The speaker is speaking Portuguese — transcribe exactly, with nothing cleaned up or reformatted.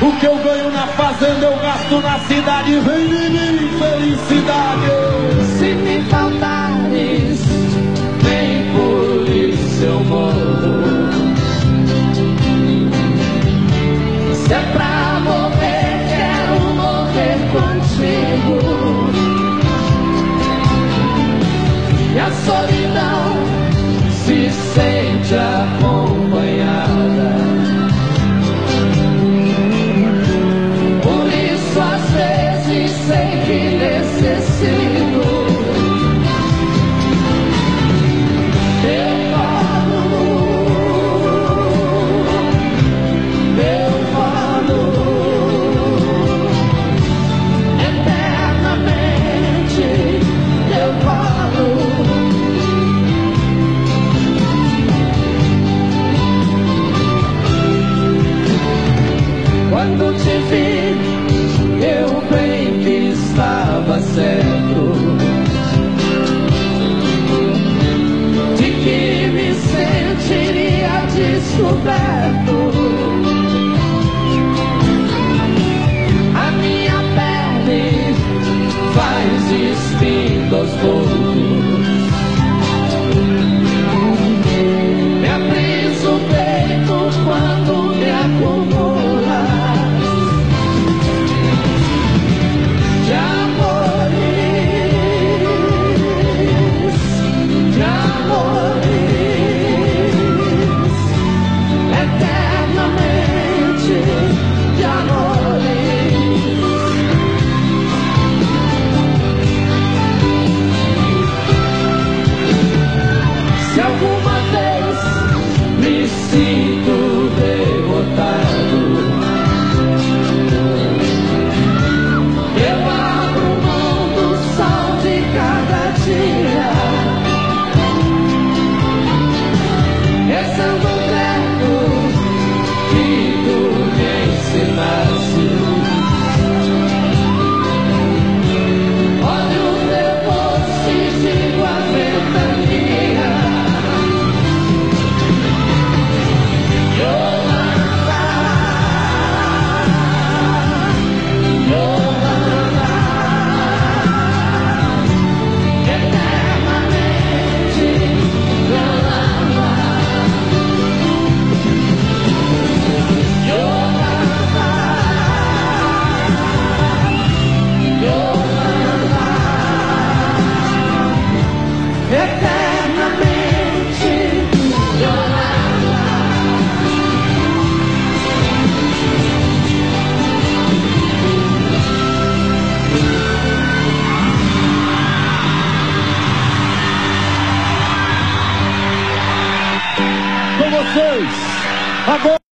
O que eu ganho na fazenda eu gasto na cidade. Vem de mim, felicidade. Se me faltares, vem por isso eu morro. Se é pra morrer, quero morrer contigo. E a solidão se sente acompanhada. Por isso às vezes sei que necessito teu colo, teu colo, eternamente teu colo. Quando te vi, eu bem que estava certo de que me sentiria descoberto. A minha pele faz extinto aos poucos. Me abriso o peito quando me acumulas de amores, de amores, eternamente de amores. Se alguma vez me sinto derrotado, eu abro mão do sol de cada dia, rezando o credo que tu me ensinaste. Olho o teu rosto e digo a ventania. Yolanda, Yolanda, eternamente Yolanda, Yolanda, Yolanda, eternamente Yolanda. Com vocês, agora.